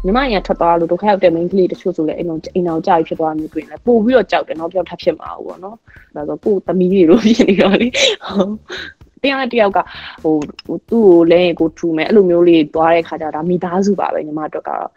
ညီမရထွက်သွားလို့ဒုက္ခရောက်တဲ့ main ကလေးတချို့ဆိုလည်းအိမ်အောင်ကြာပြီးဖြစ်သွားမျိုးတွေ့ရင်လည်းပို့ပြီးတော့ကြောက်တယ်နောက်တစ်ယောက်ထပ်ဖြစ်မှာပေါ့နော်ဒါဆိုကိုယ်သမီးတွေလိုဖြစ်နေတော့လေတယောက်ကဟိုသူ့ကိုလည်းကိုထူမယ်အဲ့လိုမျိုးလေးသွားတဲ့ခါကျတော့ဒါမိသားစုပါပဲညီမတို့ကတော့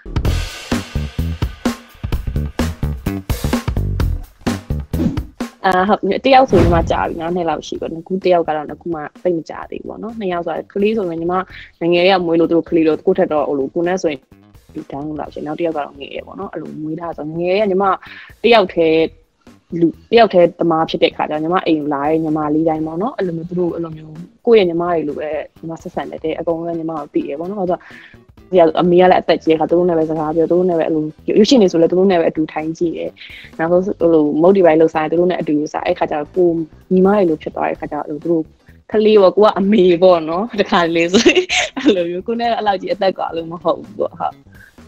ဟုတ်တယောက်ဆိုညီမကြာပြီ9နှစ်လောက်ရှိပါဘူးတယောက်ကတော့အခုမှသိမကြသေးဘူးပေါ့နော်2ယောက်ဆိုကလေးဆိုရင်ညီမငယ်ရမွေးလို့သူတို့ကလေးလို့ကိုထက်တော့ဟိုလိုကိုနဲ့ဆိုရင်ဒီတန်းလောက်ရှင်နောက်တယောက်ကတော့ငယ်ရပေါ့နော်အဲ့လိုမွေးထားဆိုငယ်ရညီမတယောက်တည်းတမားဖြစ်တဲ့ခါကျညီမအိမ်လာရဲ့ညီမလေးတိုင်းပေါ့နော်အဲ့လိုမျိုးသူတို့အဲ့လိုမျိုးကိုယ့်ရဲ့ညီမတွေလိုပဲညီမဆက်ဆံတဲ့အကုန်လုံးညီမကိုသိရပေါ့နော်ဆိုတော့အမေကလည်းအသက်ကြီးခါသူတို့နဲ့ပဲစကားပြောသူတို့နဲ့ပဲအဲ့လိုရွှေရှင်နေဆိုလည်းသူတို့နဲ့ပဲအတူထိုင်ကြည့်တယ်နောက်ဆုံးဟိုလိုမုတ်ဒီပိုင်းလှုပ်စားသူတို့နဲ့အတူယူစားအဲ့ခါကျတော့ကိုညီမတွေလိုဖြစ်သွားတဲ့ခါကျတော့သူတို့ကလေးပေါ့ကိုကအမေပေါ့နော်တခါလေးဆိုအဲ့လိုမျိုးကိုနဲ့အဲ့လောက်ကြီးအသက်ကလို့မဟုတ်ဘူးပေါ့ဟုတ်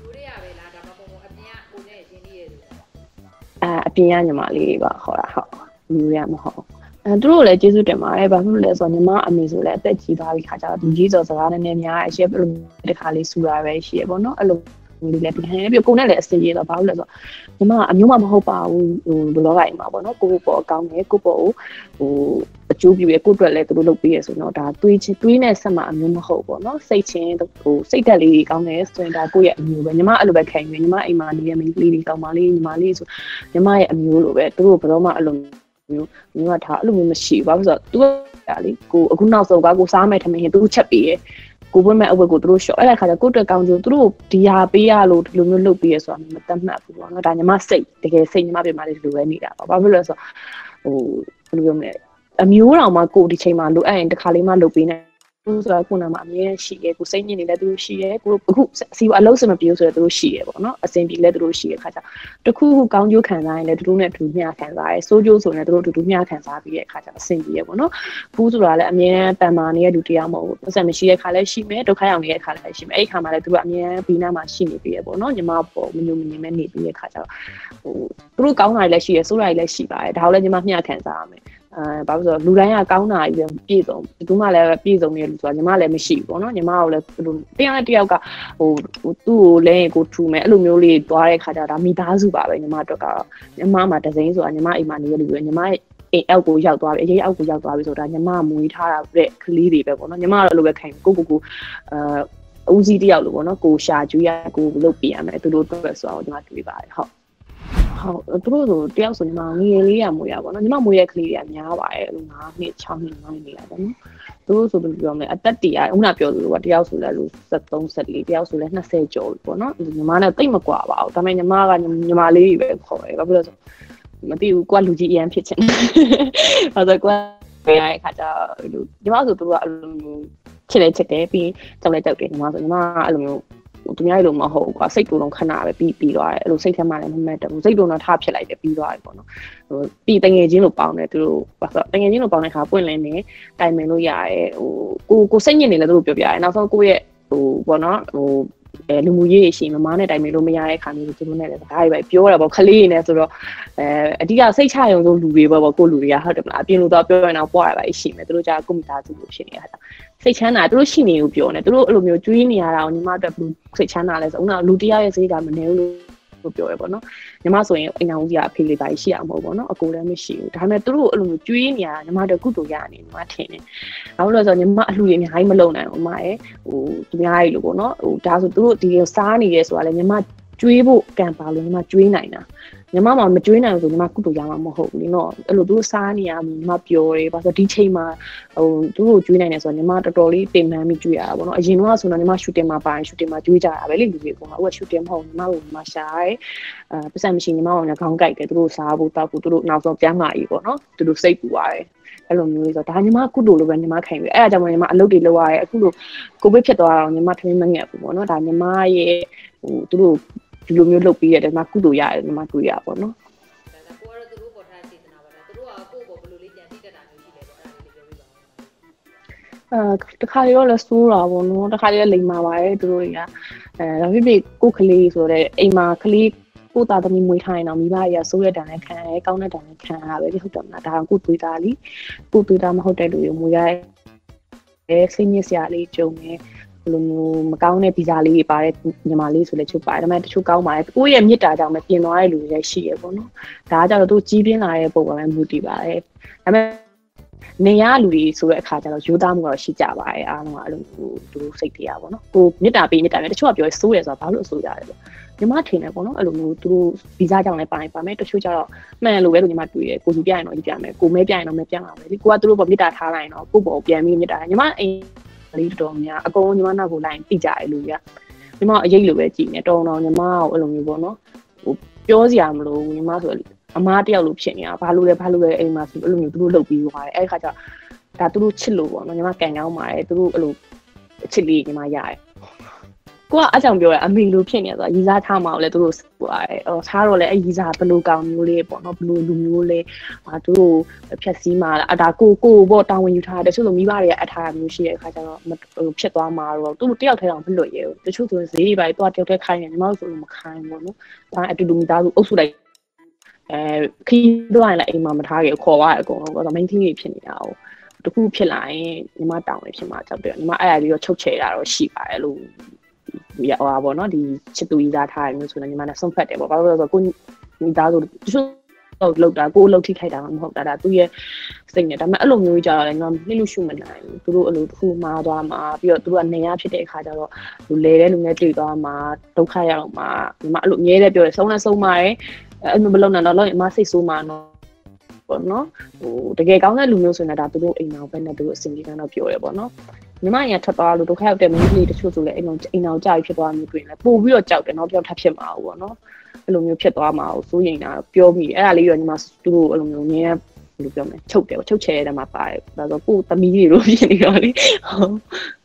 အပြင်ကညီမလေးပါခေါ်တာဟုတ်လူရမဟုတ်သူတို့လည်းကျေးဇူးတင်ပါတယ်ဘာဖြစ်လို့လဲဆိုတော့ညီမအမေဆိုလည်းအသက်ကြီးသွားပြီခါကျတော့ဒီကြီးစော်စကားနည်းနည်းများအရှက်ဘယ်လိုတခါလေးဆူတာပဲရှိရပေါ့နော်အဲ့လိုလေးလည်းပြန်နေပြီးကိုနဲ့လည်းအစင်ကြီးတော့ဘာလို့လဲဆိုတော့ညီမအမျိုးမဟုတ်ပါဘူးဟိုဘလော့ဂိုင်မှာပေါ့နော်ကိုပေါ့အကောင်းတယ်ကိုပေါ့ဟိုအကျိုးပြုရကိုအတွက်လည်းသူတို့လုပ်ပေးရဆိုတော့ဒါတွေးနဲ့ဆက်မှာအမျိုးမဟုတ်ပေါ့နော်စိတ်ချင်းဟိုစိတ်သက်လေးကောင်းတယ်ဆိုရင်ဒါကိုယ့်ရဲ့အမျိုးပဲညီမအဲ့လိုပဲခံယူညီမအိမ်မှာနေတဲ့မိန်းကလေးတွေကောင်းပါလေးညီမလေးဆိုညီမရဲ့အမျိုးလိုပဲသူတို့ဘယ်တော့မှအဲ့လိုမျိုးကထားအဲ့လိုမျိုးမရှိဘူးဘာလို့ဆိုတော့ तू ကလေကိုအခုနောက်ဆုံးကကိုစားမဲ့ထမင်းသူချက်ပေးရကိုပွင့်မဲ့အဝတ်ကိုသူတို့ရှော့အဲ့ဒါခါကျကိုအတွက်ကောင်းကျိုးသူတို့ဒီဟာပေးရလို့ဒီလိုမျိုးလုပ်ပေးရဆိုတာမတတ်မှတ်ဘူးပေါ့နော်ဒါညီမစိတ်တကယ်စိတ်ညီမပြင်မှာလေးဒီလိုပဲနေတာပါဘာဖြစ်လို့လဲဆိုတော့ဟိုဘယ်လိုပြောမလဲအမျိုးတော်မှာကိုဒီချိန်မှာလိုအပ်ရင်တစ်ခါလေးမှလုပ်ပေးနေသူဆိုတော့ကိုနာမှာအမြဲရှိရဲကိုစိတ်ညစ်နေလဲသူတို့ရှိရဲကိုအခုစီအလုံးစမပြေဆိုတော့သူတို့ရှိရဲပေါ့နော်အစင်ပြေလဲသူတို့ရှိရဲခါကျတခုခုကောင်းကျိုးခံစားရင်လည်းသူတို့နဲ့အတူမျှခံစားရဲစိုးကျိုးဆိုရင်လည်းသူတို့အတူမျှခံစားပြီးရဲ့ခါကျအစင်ပြေရဲပေါ့နော်ဘူးဆိုတာလည်းအမြဲပန်မာနေတဲ့လူတရားမဟုတ်ဘူးပတ်စံမရှိတဲ့ခါလည်းရှိမယ်ဒုက္ခရောက်နေတဲ့ခါလည်းရှိမယ်အဲ့ဒီခါမှာလည်းသူတို့အမြဲဘီနာမှာရှိနေပြီးရဲပေါ့နော်ညီမပေါ်မညိုမငင်မဲ့နေပြီးရဲ့ခါကျတော့ဟိုသူတို့ကောင်းတာလည်းရှိရဲဆိုးတာလည်းရှိပါတယ်ဒါကိုလည်းညီမမျှခံစားရမယ်ဘာလို့ဆိုတော့လူတိုင်းကကောင်းတာကြီးပဲပြည့်စုံဘယ်သူမှလည်းပြည့်စုံနေလို့ဆိုတာညီမလည်းမရှိဘူးပေါ့နော်ညီမကလည်းတယောက်ကဟိုသူ့ကိုလည်းကိုထူမယ်အဲ့လိုမျိုးလေးသွားတဲ့ခါကျတော့ဒါမိသားစုပါပဲညီမတို့ကတော့ညီမမှာဒဇိန်းဆိုတာညီမအိမ်မှာနေရလို့ပဲညီမအိမ်အောက်ကိုရောက်သွားပြီအရေးအောက်ကိုရောက်သွားပြီဆိုတာညီမမွေးထားတာတဲ့ကလေးတွေပဲပေါ့နော်ညီမကတော့အဲ့လိုပဲခံကိုဦးစီးတယောက်လို့ပေါ့နော်ကိုရှာကျွေးရကိုလုပ်ပြရမယ်သူတို့တော့ဆိုတော့ညီမတွေးပါတယ်ဟုတ်သူတို့ဆိုတယောက်ဆိုညီမငယ်လေးရမွေးရပါတော့ညီမမွေးရကလေးတွေကများပါတယ်အဲ့လို9နှစ်6နှစ်9နေတာပေါ့နော်သူတို့ဆိုဘယ်လိုပြောမလဲအသက်တရာဦးနာပြောသူတို့ကတယောက်ဆိုလဲလို့73 74တယောက်ဆိုလဲ20ကျော်ပေါ့နော်ညီမနဲ့တိတ်မကွာပါဘူးဒါပေမဲ့ညီမကညီမလေးတွေပဲခေါ်တယ်ဘာဖြစ်လို့ဆိုမသိဘူးကိုကလူကြီးအရန်ဖြစ်ချင်အဲ့ဒါကိုရတဲ့အခါကျတော့ညီမဆိုသူတို့ကအဲ့လိုမျိုးချစ်တယ်ပြီးကြောက်လဲကြောက်တယ်ညီမဆိုညီမကအဲ့လိုမျိုးသူများလိုမဟုတ်ဘူးကွာစိတ်တူလုံးခဏပဲပြီးသွားတယ်အဲ့လိုစိတ်ထဲမှာလည်းမမှတ်တယ်ဘူးစိတ်တူတော့ထားဖြစ်လိုက်တယ်ပြီးသွားတယ်ပေါ့နော်ဟိုပြီးတငယ်ချင်းလိုပေါင်းတယ်သူတို့ဘာလို့တငယ်ချင်းလိုပေါင်းတဲ့ခါပွင့်လင်းနေတိုင်ပင်လို့ရတယ်ဟိုကိုစိတ်ညစ်နေလဲသူတို့ပြောပြရတယ်နောက်ဆုံးကိုရဲ့ဟိုပေါ့နော်ဟိုလူမှုရေးရှိမမနဲ့တိုင်ပင်လို့မရတဲ့ခါမျိုးသူတို့နဲ့လည်းစကားတွေပဲပြောတာပေါ့ခလေးနေဆိုတော့အဓိကစိတ်ချရုံဆုံးလူတွေပေါ့ကိုလူတွေကဟုတ်တယ်မလားအပြင်လိုတော့ပြောရင်တော့ပွားရပါရှိမယ်သူတို့ကြာကွန်ပျူတာသူလို့ဖြစ်နေတာစိတ်ချမ်းသာသူတို့ရှိနေကိုပြောနေသူတို့အဲ့လိုမျိုးကျွေးနေရတာကိုညီမအတွက်ဘယ်လိုစိတ်ချမ်းသာလဲဆိုတော့လူတရားရဲ့စိတ်ကမနေဘူးလို့ပြောရပေါ့နော်ညီမဆိုရင်အိမ်အောင်ကြီးကအဖေလေးပါရှိရမှာပေါ့နော်အကိုလည်းမရှိဘူးဒါပေမဲ့သူတို့အဲ့လိုမျိုးကျွေးနေရတာညီမတို့ကုသိုလ်ရနေညီမထင်တယ်ဘာလို့လဲဆိုတော့ညီမအလှတွေအများကြီးမလုံနိုင်ဘူးညီမရဲ့ဟိုသူများကြီးလို့ပေါ့နော်ဟိုဒါဆိုသူတို့ဒီစားနေရဲဆိုတာလည်းညီမကျွေးဖို့ကံပါလို့ညီမကျွေးနိုင်တာညီမမမကျွေးနိုင်ဘူးဆိုညီမကုတူရမှာမဟုတ်ဘူးလीနော်အဲ့လိုသူတို့စားနေရမှာညီမပျော်တယ်ဘာလို့ဒီချိန်မှာဟိုသူတို့ကျွေးနိုင်တယ်ဆိုတော့ညီမတော်တော်လေးတင်မှန်းပြီးကျွေးရတာပေါ့နော်အရင်တော့ဆိုတော့ညီမရှူတင်မှာပါရင်ရှူတင်မှာကျွေးကြတာပဲလေလူတွေပေါ့နော်အခုကရှူတင်မဟုတ်ညီမကိုညီမရှာရဲပတ်စံမရှိညီမကခေါင်းကိုက်တယ်သူတို့စားဖို့တောက်ဖို့သူတို့နောက်ဆုံးပြန်လာကြီးပေါ့နော်သူတို့စိတ်ပူရတယ်အဲ့လိုမျိုးလေးဆိုတော့ဒါညီမကုတူလိုပဲညီမခံယူအဲ့ဒါကြောင့်ညီမအလုပ်တွေလုပ်ရတယ်အခုလိုကိုဗစ်ဖြစ်သွားတော့ညီမထမင်းမငက်ဘူးပေါ့နော်ဒါညီမရဲ့ဟိုသူတို့ဒီလိုမျိုးလုပ်ပြီးရတယ်ညီမကုတူရတယ်ညီမတွေ့ရပါတော့ကိုကတော့သူတို့ပေါ်ထားစေတနာပါလားသူတို့ကကိုယ့်ပေါ်ဘယ်လိုလေးကြံသိတတ်တာမျိုးရှိလဲပေါ့အဲ့ဒါလေးပြောပြပါဦးတခါလေးတော့လဲစိုးတာပေါ့နော်တခါလေးလိမ်မာပါတယ်သူတို့တွေကဒါဖြစ်ဖြစ်ကိုကလေးဆိုတဲ့အိမ်မှာကလေးကိုသားသမီးမွေးထားရင်တော့မိဘတွေကစိုးရတဲ့တန်နဲ့ခံရဲကောင်းတဲ့တန်နဲ့ခံရပဲဟုတ်တယ်မလားဒါကကိုသွေးသားလीကိုသွေးသားမဟုတ်တဲ့လူတွေမွေးရတဲ့စိတ်ညစ်စရာလေးကြုံနေလိုမျိုးမကောင်းတဲ့ဗီဇာလေးတွေပါတဲ့ညီမလေးဆိုလည်းချုပ်ပါတယ်ဒါပေမဲ့တချို့ကောင်းပါတယ်ကိုယ့်ရဲ့မြစ်တာကြောင့်ပဲပြင်သွားတဲ့လူတွေလည်းရှိရပေါ့နော်ဒါကကြတော့သူကြီးပြင်းလာတဲ့ပုံပေါ်လည်းမူတည်ပါတယ်ဒါပေမဲ့နေရလူတွေဆိုတဲ့အခါကျတော့ရိုးသားမှုကတော့ရှိကြပါတယ်အားလုံးကအဲ့လိုသူတို့စိတ်တရားပေါ့နော်ကိုမြစ်တာပေးမြစ်တာပဲတချို့ကပြောဆိုးတယ်ဆိုတာဘာလို့ဆိုးရတယ်ညီမထင်တယ်ပေါ့နော်အဲ့လိုမျိုးသူတို့ဗီဇာကြောင့်လည်းပါမယ်တချို့ကျတော့မှန်လို့ပဲလို့ညီမတွေ့တယ်ကိုယူပြရင်တော့ယူပြမယ်ကိုမဲပြရင်တော့မဲပြမှာပဲဒီကိုကသူတို့ပေါ်မြစ်တာထားလိုက်ရင်တော့ကိုပေါ်ပြန်ပြီးမြစ်တာညီမအိမ်လေးတော်များအကုန်ညီမနောက်ကိုလိုက်ပြီးကြတယ်လူကညီမအရေးလိုပဲကြည်နေတော်တော်ညီမကိုအဲ့လိုမျိုးပေါ့နော်ဟိုပြောစရာမလိုညီမဆိုအမားတယောက်လိုဖြစ်နေတာဘာလို့လဲအိမ်မှာဆိုအဲ့လိုမျိုးသူတို့လှုပ်ပြီးသွားတယ်အဲ့ခါကျဒါသူတို့ချစ်လို့ပေါ့နော်ညီမကန်ကောင်းပါတယ်သူတို့အဲ့လိုအချစ်လေးညီမရတယ်ကိုကအကြောင်းပြောရအမေလိုဖြစ်နေဆိုတော့ရီစားထားမှာလည်းသူတို့ဟိုထားတော့လေအဲ့ရီစားဘလို့ကောင်မျိုးလေးပေါ့နော်ဘလို့လူမျိုးလေးသူတို့ဖြက်စီးမှာလားဒါကိုပေါ့တာဝန်ယူထားတယ်တချို့လိုမိဘတွေကအထားတာမျိုးရှိတဲ့အခါကျတော့ဖြစ်သွားမှာတော့သူတို့တယောက်ထဲတော့မလွတ်ရဲဘူးတချို့ဆိုဈေးတွေပါတော့တယောက်ထဲခိုင်းတယ်ညီမတို့ဆိုလို့မခိုင်းဘူးပေါ့နော်ဒါအတူတူမိသားစုအုပ်စုလိုက်ခီးတော့ရင်လည်းအိမ်မှာမထားခဲ့ခေါ်သွားတယ်အကုန်လုံးတော့ main thing တွေဖြစ်နေတာ哦တခုဖြစ်လာရင်ညီမတောင်းနေဖြစ်မှာကြောက်တယ်ညီမအဲ့အရာပြီးတော့ချုပ်ချယ်တာတော့ရှိပါတယ်လို့ရပါဘောနော်ဒီချစ်သူကြီးသားထားရမျိုးဆိုတော့ညီမနဲ့ဆုံးဖက်တယ်ပေါ့ဘာလို့လဲဆိုတော့ကိုမိသားစုတချို့တော့လောက်တာကိုလှုပ်ထိခိုက်တာမှမဟုတ်တာဒါသူရဲ့စိတ်နဲ့ဒါပေမဲ့အဲ့လိုမျိုးကြီးကြတော့လည်းညီမနှိမ့်လို့ရှုမနိုင်ဘူးသူတို့အဲ့လိုတစ်ခုမှားသွားမှာပြီးတော့သူတို့ကနေရဖြစ်တဲ့အခါကျတော့လူလဲတဲ့လူနဲ့တွေ့သွားမှာဒုက္ခရောက်မှာညီမအဲ့လိုအမြဲတမ်းပြောတယ်ဆုံးလဲဆုံးပါတယ်အဲ့လိုမလုပ်နိုင်တော့ညီမစိတ်ဆိုးမှာနော်ပေါ့နော်ဟိုတကယ်ကောင်းတဲ့လူမျိုးဆိုရင်ဒါသူတို့အိမ်အောင်ပဲနဲ့သူတို့အစဉ်ကြီးကတော့ပြောရပေါ့နော်ညီမရထွက်သွားလို့ဒုက္ခရောက်တဲ့မိန်းကလေးတချို့ဆိုလည်းအိမ်အောင်ကြာပြီးဖြစ်သွားမျိုးတွေ့ရင်လည်းပို့ပြီးတော့ကြောက်တယ်နော်ပြောထပ်ဖြစ်မှာပေါ့နော်အဲ့လိုမျိုးဖြစ်သွားမှာကိုစိုးရိမ်တာပြောမိအဲ့ဒါလေးရောညီမသူတို့အဲ့လိုမျိုးငင်းဘယ်လိုပြောမလဲချုပ်တယ်ချုပ်ချဲတဲ့မှာပါတယ်ဒါဆိုကိုသမီးတွေလိုဖြစ်နေတော့လေဟုတ်